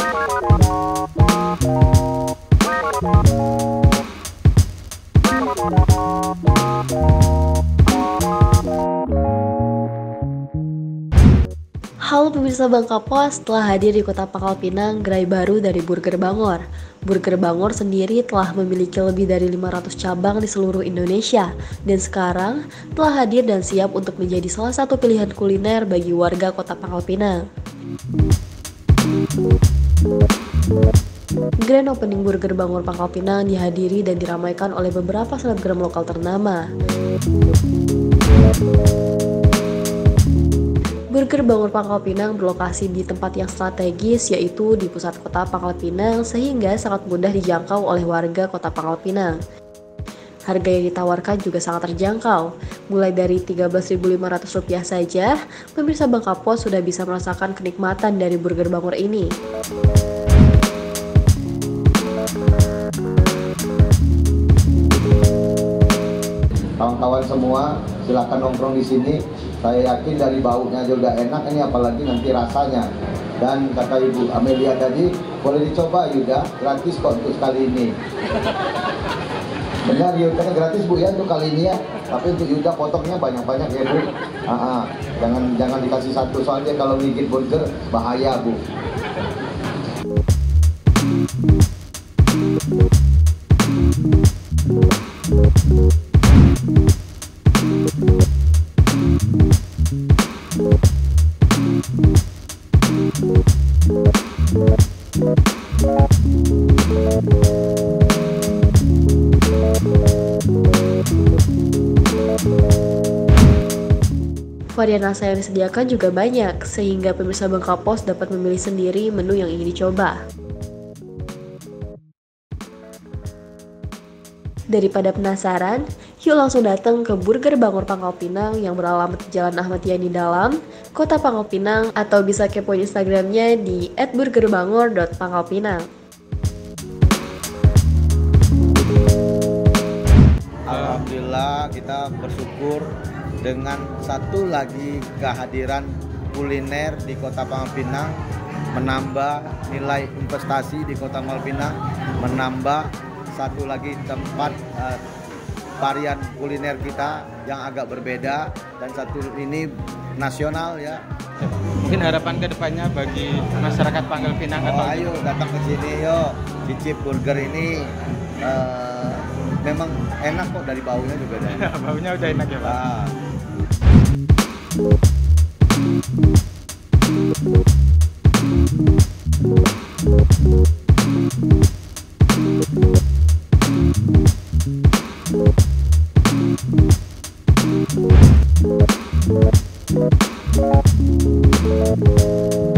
Halo pemirsa Bangka Pos, telah hadir di Kota Pangkal Pinang gerai baru dari Burger Bangor. Burger Bangor sendiri telah memiliki lebih dari 500 cabang di seluruh Indonesia dan sekarang telah hadir dan siap untuk menjadi salah satu pilihan kuliner bagi warga Kota Pangkal Pinang. Grand Opening Burger Bangor Pangkal Pinang dihadiri dan diramaikan oleh beberapa selebgram lokal ternama. Burger Bangor Pangkal Pinang berlokasi di tempat yang strategis, yaitu di pusat kota Pangkal Pinang, sehingga sangat mudah dijangkau oleh warga kota Pangkal Pinang. Harga yang ditawarkan juga sangat terjangkau, mulai dari Rp13.500 saja, pemirsa Bangka Pos sudah bisa merasakan kenikmatan dari Burger Bangor ini. Kawan-kawan semua, silakan nongkrong di sini. Saya yakin dari baunya juga enak, ini apalagi nanti rasanya. Dan kata Ibu Amelia tadi, boleh dicoba Yuda, gratis kok untuk kali ini. Benar Yuda, gratis Bu ya untuk kali ini ya. Tapi untuk Yuda potongnya banyak-banyak ya Bu. Jangan dikasih satu, soalnya kalau gigit burger bahaya Bu. Varian rasa yang disediakan juga banyak, sehingga pemirsa Bangka Pos dapat memilih sendiri menu yang ingin dicoba. Daripada penasaran, yuk langsung datang ke Burger Bangor Pangkal Pinang yang beralamat di Jalan Ahmad Yani Dalam, Kota Pangkal Pinang, atau bisa kepoin Instagramnya di @burgerbangor.pangkalpinang. Alhamdulillah kita bersyukur dengan satu lagi kehadiran kuliner di Kota Pangkal Pinang, menambah nilai investasi di Kota Pangkal Pinang, menambah satu lagi tempat varian kuliner kita yang agak berbeda, dan satu ini nasional ya. Mungkin harapan kedepannya bagi masyarakat Pangkal Pinang ayo datang ke sini yuk, cicip burger ini. Memang enak kok, dari baunya juga enak. Baunya udah enak ya Pak. Nah.